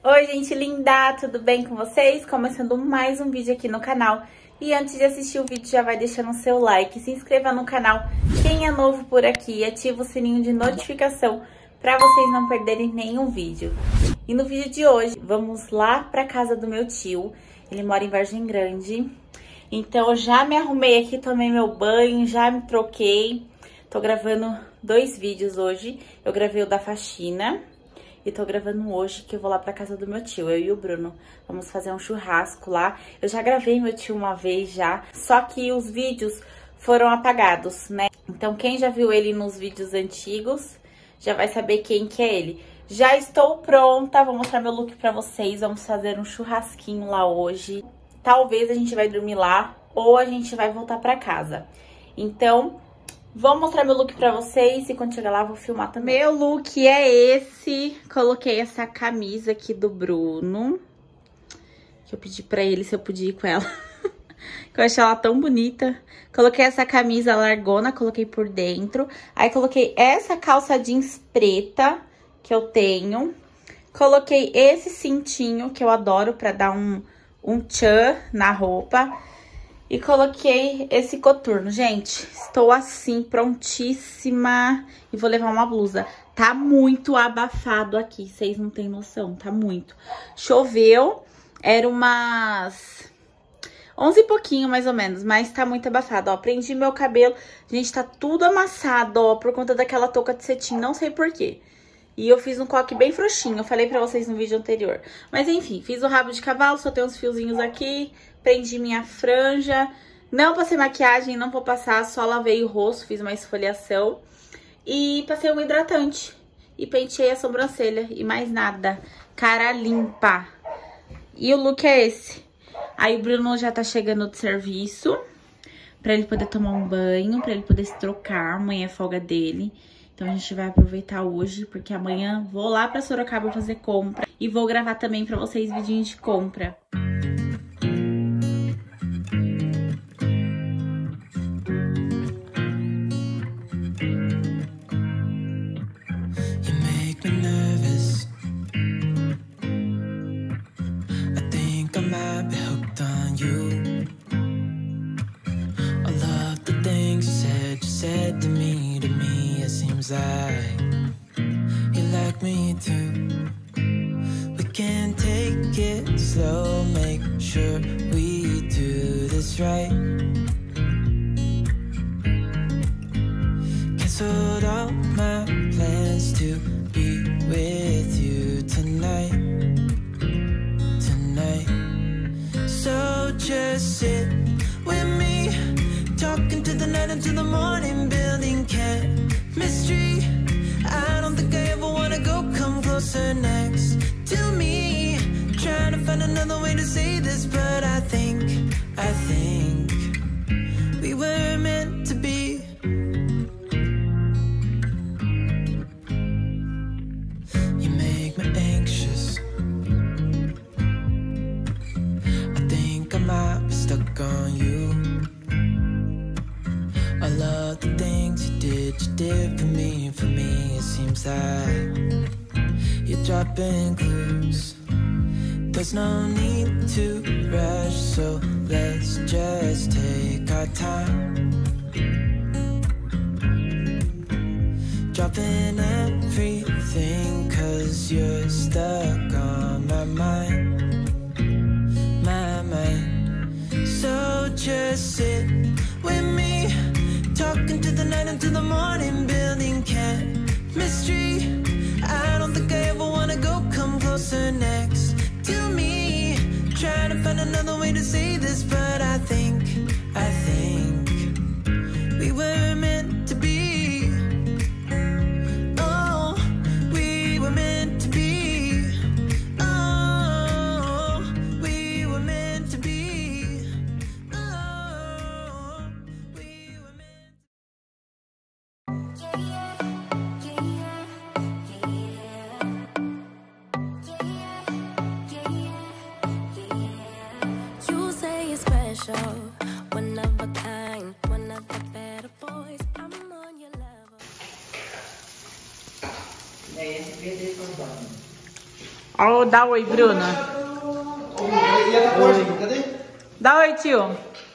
Oi, gente linda, tudo bem com vocês? Começando mais um vídeo aqui no canal. E antes de assistir o vídeo, já vai deixando o seu like, se inscreva no canal. Quem é novo por aqui, ativa o sininho de notificação para vocês não perderem nenhum vídeo. E no vídeo de hoje, vamos lá pra casa do meu tio. Ele mora em Vargem Grande. Então, eu já me arrumei aqui, tomei meu banho, já me troquei. Tô gravando 2 vídeos hoje. Eu gravei o da faxina. E tô gravando hoje que eu vou lá pra casa do meu tio, eu e o Bruno. Vamos fazer um churrasco lá. Eu já gravei meu tio uma vez já, só que os vídeos foram apagados, né? Então quem já viu ele nos vídeos antigos, já vai saber quem que é ele. Já estou pronta, vou mostrar meu look pra vocês. Vamos fazer um churrasquinho lá hoje. Talvez a gente vai dormir lá ou a gente vai voltar pra casa. Então, vou mostrar meu look pra vocês e quando chegar lá vou filmar também. Meu look é esse. Coloquei essa camisa aqui do Bruno, que eu pedi pra ele se eu podia ir com ela. Que eu achei ela tão bonita. Coloquei essa camisa largona, coloquei por dentro. Aí coloquei essa calça jeans preta que eu tenho. Coloquei esse cintinho que eu adoro pra dar um tchan na roupa. E coloquei esse coturno. Gente, estou assim, prontíssima. E vou levar uma blusa. Tá muito abafado aqui, vocês não têm noção, tá muito. Choveu, era umas 11 e pouquinho, mais ou menos, mas tá muito abafado, ó. Prendi meu cabelo, gente, tá tudo amassado, ó, por conta daquela touca de cetim, não sei por quê. E eu fiz um coque bem frouxinho, eu falei pra vocês no vídeo anterior. Mas enfim, fiz o rabo de cavalo, só tem uns fiozinhos aqui. Prendi minha franja. Não passei maquiagem, não vou passar, só lavei o rosto, fiz uma esfoliação. E passei um hidratante. E penteei a sobrancelha e mais nada. Cara limpa. E o look é esse. Aí o Bruno já tá chegando do serviço. Pra ele poder tomar um banho, pra ele poder se trocar. Amanhã é folga dele. Então, a gente vai aproveitar hoje, porque amanhã vou lá pra Sorocaba fazer compra. E vou gravar também pra vocês vidinho de compra. Like you like me too. We can take it slow, make sure we do this right. Canceled all my plans to be with you tonight. So just sit with me, talking to the night until the morning, building chemistry. I don't think I ever wanna go, come closer next to me. Trying to find another way to say this, but I think we were meant to be. You make me anxious. I think I might be stuck on you. I love the things you did for me, it seems like you're dropping clues. There's no need to rush, so let's just take our time. Dropping everything, 'cause you're stuck on my mind. So just sit with me, talking to the night until the morning, building chemistry. I don't think I ever wanna go, come closer next to me. Trying to find another way to say this, but I think we were meant to be. Oh, we were meant to be. Oh, we were meant to be. Oh, we were meant You say you're special, one of a kind, one of the better boys. I'm on your level. Daí esse perder por banho. Ó, dá oi, Bruno. Cadê? Dá oi, tio.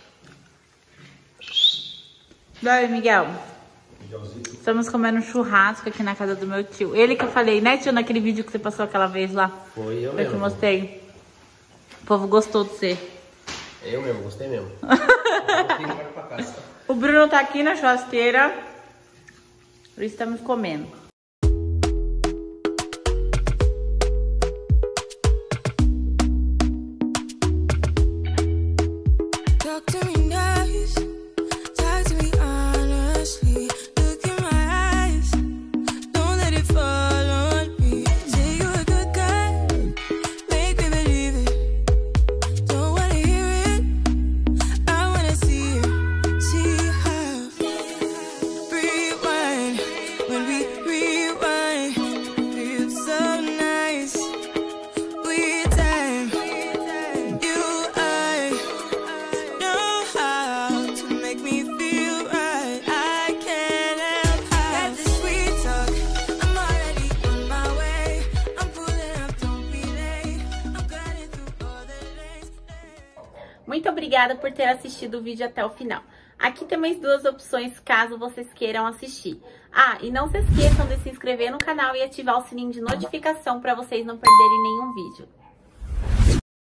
Dá oi, Miguel. Estamos comendo churrasco aqui na casa do meu tio. Ele que eu falei, né, tio, naquele vídeo que você passou aquela vez lá. Foi eu Eu mesmo. te mostrei. O povo gostou de você. Eu mesmo, gostei mesmo. Pra casa. O Bruno tá aqui na churrasqueira. Por isso estamos comendo. Talk to me nice, talk to me honestly. Look in my eyes, don't let it fall on me. Say you're a good guy, make me believe it. Don't wanna hear it, I wanna see it. See how. Rewind, when we rewind, feels so nice. We time, you I know how to make me feel right. I can't help how. Got this sweet talk, I'm already on my way. I'm pulling up, don't be late. I'm gliding through all the lanes. Muito obrigada por ter assistido o vídeo até o final. Aqui tem mais duas opções caso vocês queiram assistir. Ah, e não se esqueçam de se inscrever no canal e ativar o sininho de notificação para vocês não perderem nenhum vídeo.